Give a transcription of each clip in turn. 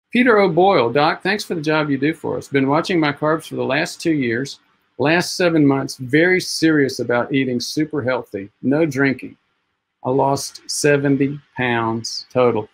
Peter O'Boyle, Doc, thanks for the job you do for us. Been watching my carbs for the last 2 years. Last 7 months, very serious about eating super healthy, no drinking. I lost 70 pounds total.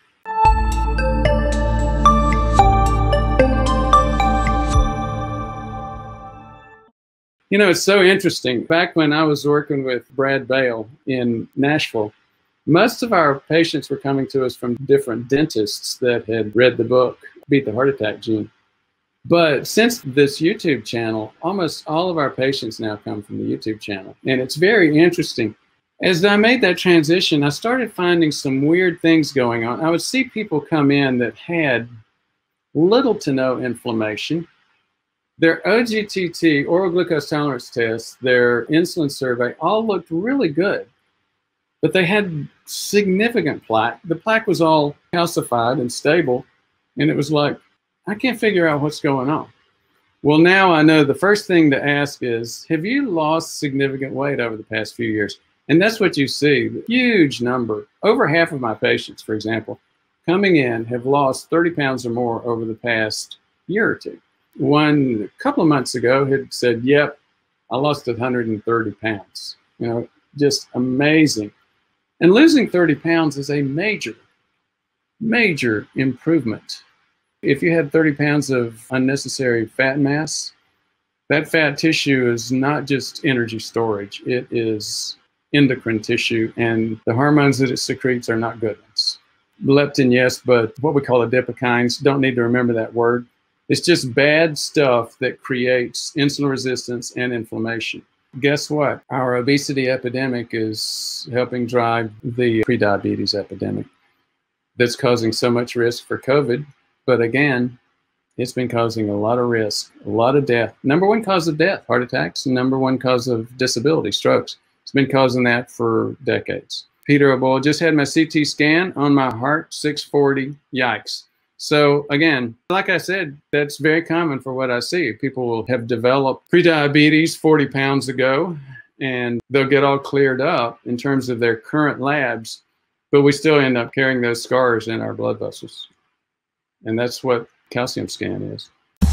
You know, it's so interesting. Back when I was working with Brad Bale in Nashville, most of our patients were coming to us from different dentists that had read the book, Beat the Heart Attack Gene. But since this YouTube channel, almost all of our patients now come from the YouTube channel. And it's very interesting. As I made that transition, I started finding some weird things going on. I would see people come in that had little to no inflammation. Their OGTT, oral glucose tolerance test, their insulin survey, all looked really good. But they had significant plaque. The plaque was all calcified and stable. And it was like, I can't figure out what's going on. Well, now I know the first thing to ask is, have you lost significant weight over the past few years? And that's what you see, the huge number. Over half of my patients, for example, coming in have lost 30 pounds or more over the past year or two. One a couple of months ago had said, yep, I lost 130 pounds. You know, just amazing. And losing 30 pounds is a major, major improvement. If you had 30 pounds of unnecessary fat mass, that fat tissue is not just energy storage. It is endocrine tissue, and the hormones that it secretes are not good ones. Leptin, yes, but what we call adipokines, don't need to remember that word. It's just bad stuff that creates insulin resistance and inflammation. Guess what? Our obesity epidemic is helping drive the prediabetes epidemic that's causing so much risk for COVID. But again, it's been causing a lot of risk, a lot of death. Number one cause of death, heart attacks, and number one cause of disability, strokes. It's been causing that for decades. Peter O'Boyle, just had my CT scan on my heart, 640, yikes. So again, like I said, that's very common for what I see. People will have developed prediabetes 40 pounds ago, and they'll get all cleared up in terms of their current labs, but we still end up carrying those scars in our blood vessels. And that's what calcium scan is.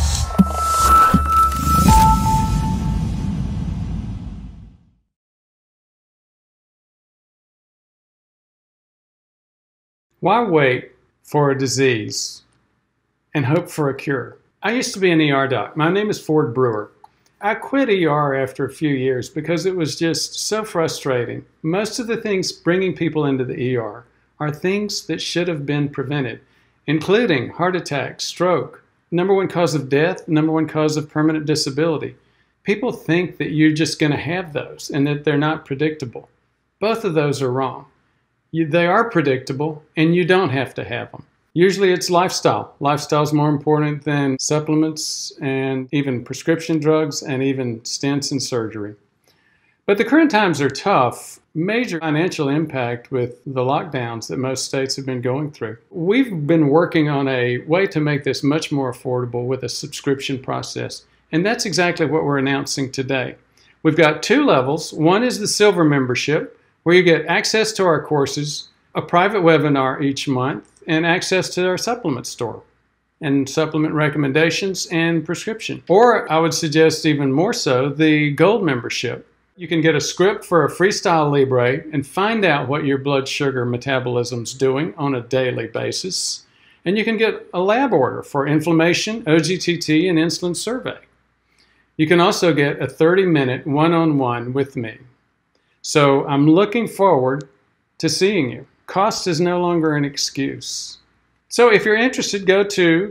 Why wait for a disease and hope for a cure? I used to be an ER doc. My name is Ford Brewer. I quit ER after a few years because it was just so frustrating. Most of the things bringing people into the ER are things that should have been prevented, including heart attack, stroke, number one cause of death, number one cause of permanent disability. People think that you're just going to have those and that they're not predictable. Both of those are wrong. They are predictable, and you don't have to have them. Usually it's lifestyle. Lifestyle is more important than supplements and even prescription drugs and even stents and surgery. But the current times are tough. Major financial impact with the lockdowns that most states have been going through. We've been working on a way to make this much more affordable with a subscription process. And that's exactly what we're announcing today. We've got 2 levels. One is the silver membership, where you get access to our courses, a private webinar each month, and access to our supplement store and supplement recommendations and prescription. Or I would suggest even more so, the gold membership. You can get a script for a Freestyle Libre and find out what your blood sugar metabolism's doing on a daily basis. And you can get a lab order for inflammation, OGTT, and insulin survey. You can also get a 30-minute one-on-one with me. So I'm looking forward to seeing you. Cost is no longer an excuse. So if you're interested, go to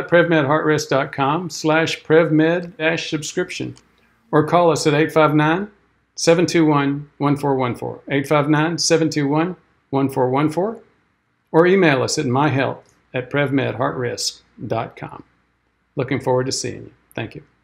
go.prevmedheartrisk.com/prevmed-subscription or call us at 859-721-1414, 859-721-1414, or email us at myhealth@prevmedheartrisk.com. Looking forward to seeing you. Thank you.